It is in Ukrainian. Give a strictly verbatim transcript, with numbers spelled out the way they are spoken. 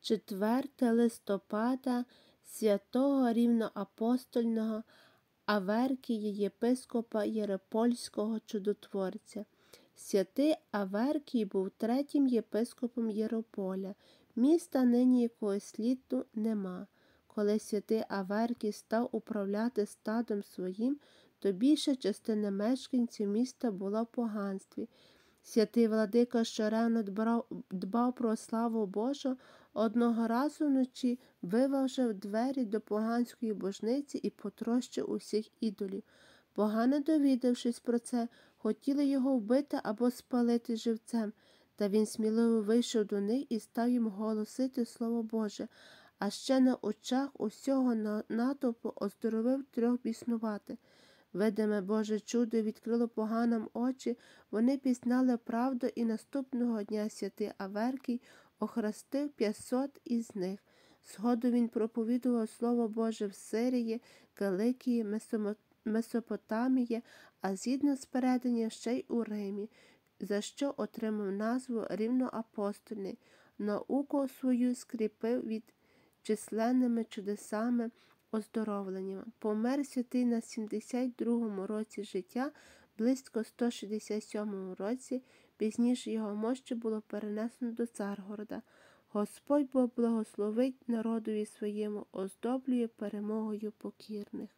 четверте листопада святого рівноапостольного Аверкія єпископа Єропольського чудотворця. Святий Аверкій був третім єпископом Єрополя, міста нині якого сліду нема. Коли святий Аверкій став управляти стадом своїм, то більша частина мешканців міста була в поганстві. Святий владика щоревно дбав, дбав про славу Божу, одного разу вночі виважив двері до поганської божниці і потрощив усіх ідолів. Погани, довідавшись про це, хотіли його вбити або спалити живцем, та він сміливо вийшов до них і став їм голосити Слово Боже, а ще на очах усього натовпу оздоровив трьох біснуватих. Видиме Боже чудо відкрило поганам очі, вони пізнали правду, і наступного дня святий Аверкій охрестив п'ятсот із них. Згодом він проповідував Слово Боже в Сирії, Киликії, Месопотамії, а згідно з переданням ще й у Римі, за що отримав назву рівноапостольний. Науку свою скріпив від численними чудесами, оздоровленнями. Помер святий на сімдесят другому році життя, близько сто шістдесят сьомому році, пізніше його мощі було перенесено до Царгорода. Господь Бог благословить народові своєму, оздоблює перемогою покірних.